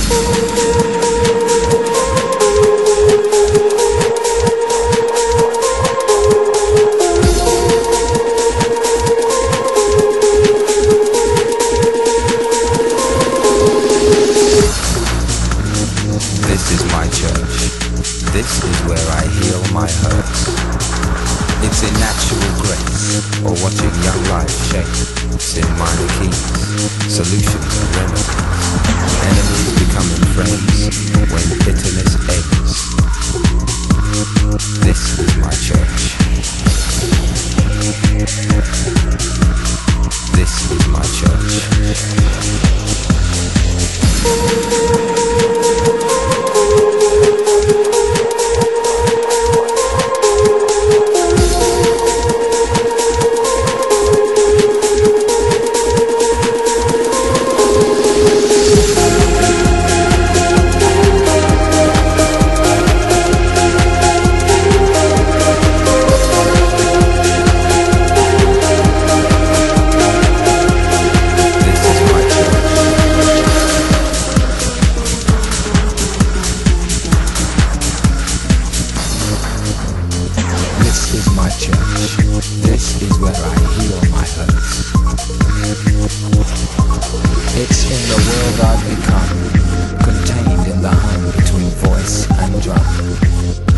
This is my church. This is where I heal my hurts. It's in natural grace, or watching young life shape. It's in minor keys, solutions and remedies. Enemies becoming friends when bitterness ends. This is my church. This is my church. This is my church. This is where I heal my hurts. It's in the world I've become, contained in the hum between voice and drum.